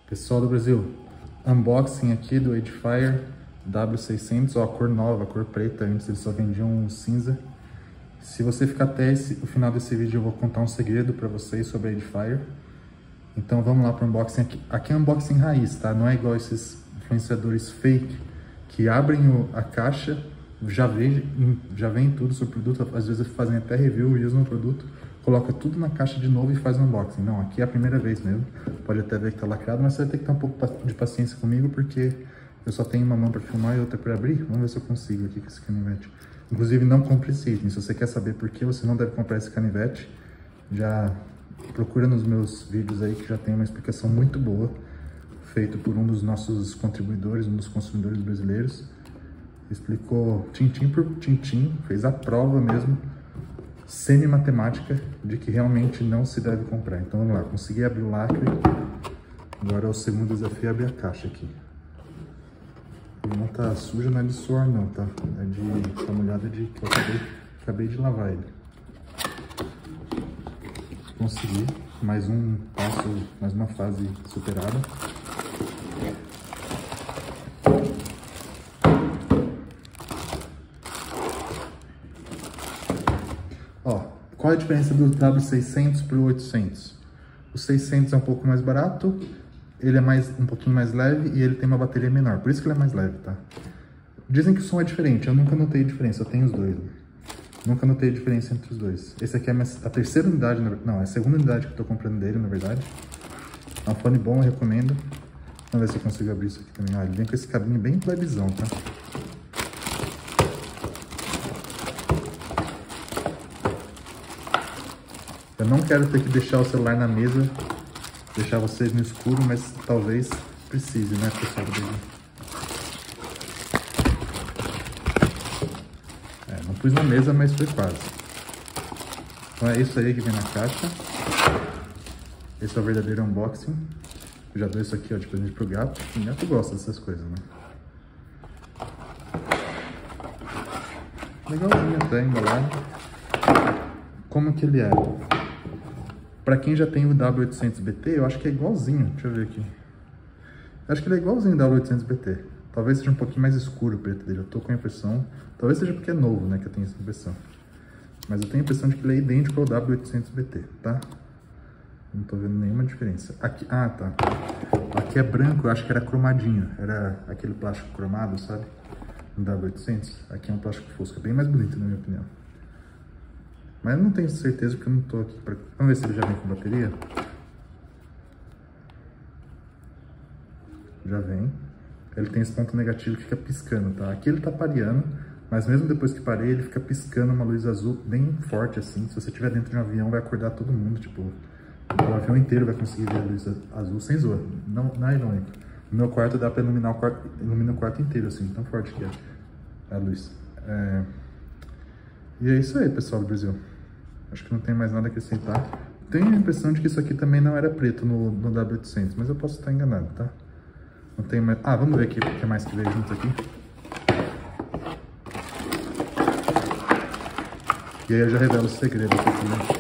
Pessoal do Brasil, unboxing aqui do Edifier W600, ó, a cor nova, a cor preta. Antes eles só vendiam cinza. Se você ficar até o final desse vídeo, eu vou contar um segredo para vocês sobre a Edifier. Então vamos lá para o unboxing aqui. Aqui é unboxing raiz, tá? Não é igual esses influenciadores fake que abrem a caixa, já vem tudo sobre o produto, às vezes fazem até review e usam o produto, coloca tudo na caixa de novo e faz um unboxing. Não, aqui é a primeira vez mesmo. Pode até ver que tá lacrado, mas você vai ter que ter um pouco de paciência comigo, porque eu só tenho uma mão para filmar e outra para abrir. Vamos ver se eu consigo aqui com esse canivete. Inclusive, não compre esse item. Se você quer saber por que você não deve comprar esse canivete, já procura nos meus vídeos aí, que já tem uma explicação muito boa, feito por um dos nossos contribuidores, um dos consumidores brasileiros. Explicou tintim por tintim, fez a prova mesmo, semi-matemática, de que realmente não se deve comprar. Então vamos lá, consegui abrir o lacre. Agora é o segundo desafio, abrir a caixa aqui. Não tá suja, não é de suor não, tá? É de tá molhada de que eu acabei de lavar ele. Consegui, mais um passo, mais uma fase superada. Ó, qual é a diferença do W600 para o 800? O 600 é um pouco mais barato, ele é um pouquinho mais leve e ele tem uma bateria menor, por isso que ele é mais leve, tá? Dizem que o som é diferente, eu nunca notei diferença, eu tenho os dois. Nunca notei diferença entre os dois. Esse aqui é a terceira unidade, não, é a segunda unidade que eu tô comprando dele, na verdade. É um fone bom, eu recomendo. Vamos ver se eu consigo abrir isso aqui também. Olha, ele vem com esse cabinho bem plebizão, tá? Eu não quero ter que deixar o celular na mesa, deixar vocês no escuro, mas talvez precise, né, pessoal? Não pus na mesa, mas foi quase. Então é isso aí que vem na caixa. Esse é o verdadeiro unboxing. Eu já dou isso aqui, ó, de presente pro gato. O gato gosta dessas coisas, né? Legalzinho até, embalado. Como que ele é? Pra quem já tem o W800BT, eu acho que é igualzinho. Deixa eu ver aqui. Eu acho que ele é igualzinho o W800BT. Talvez seja um pouquinho mais escuro o preto dele. Eu tô com a impressão... Talvez seja porque é novo, né, que eu tenho essa impressão. Mas eu tenho a impressão de que ele é idêntico ao W800BT, tá? Não tô vendo nenhuma diferença. Aqui... Ah, tá. Aqui é branco, eu acho que era cromadinho. Era aquele plástico cromado, sabe? No W800. Aqui é um plástico fosco. É bem mais bonito, na minha opinião. Mas eu não tenho certeza porque eu não tô aqui pra... Vamos ver se ele já vem com bateria. Já vem. Ele tem esse ponto negativo que fica piscando, tá? Aqui ele tá pareando, mas mesmo depois que parei, ele fica piscando uma luz azul bem forte, assim. Se você estiver dentro de um avião, vai acordar todo mundo, tipo... O avião inteiro vai conseguir ver a luz azul sem zoa. Não é irônico. No meu quarto dá pra iluminar ilumina o quarto inteiro, assim, tão forte que é a luz. E é isso aí, pessoal do Brasil. Acho que não tem mais nada a acrescentar. Tenho a impressão de que isso aqui também não era preto no W800, mas eu posso estar enganado, tá? Não tem mais... Ah, vamos ver aqui o que mais que veio junto aqui. E aí eu já revelo o segredo aqui, né?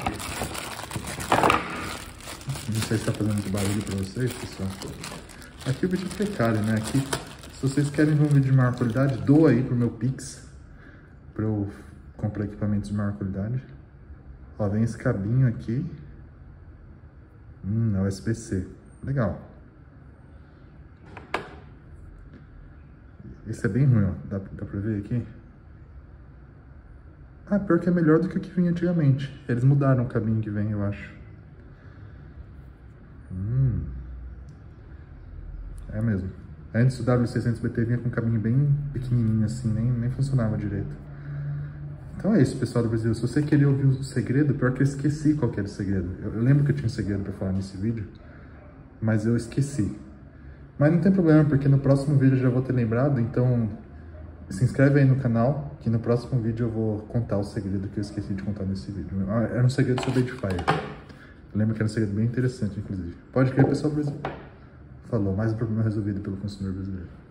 Não sei se tá fazendo muito barulho pra vocês, pessoal. Aqui o vídeo é precário, né? Aqui, se vocês querem ver um vídeo de maior qualidade, doa aí pro meu Pix, pra eu comprar equipamentos de maior qualidade. Ó, vem esse cabinho aqui. É USB-C. Legal. Esse é bem ruim, ó. Dá pra ver aqui? Ah, pior que é melhor do que o que vinha antigamente. Eles mudaram o cabinho que vem, eu acho. É mesmo. Antes o W600BT vinha com um cabinho bem pequenininho assim, nem funcionava direito. Então é isso, pessoal do Brasil. Se você queria ouvir o segredo, pior que eu esqueci qual que era o segredo. Eu lembro que eu tinha um segredo pra falar nesse vídeo, mas eu esqueci. Mas não tem problema, porque no próximo vídeo eu já vou ter lembrado, então se inscreve aí no canal, que no próximo vídeo eu vou contar o segredo que eu esqueci de contar nesse vídeo. Era um segredo sobre Edifier. Eu lembro que era um segredo bem interessante, inclusive. Pode crer, pessoal do Brasil. Falou, mais um problema resolvido pelo consumidor brasileiro.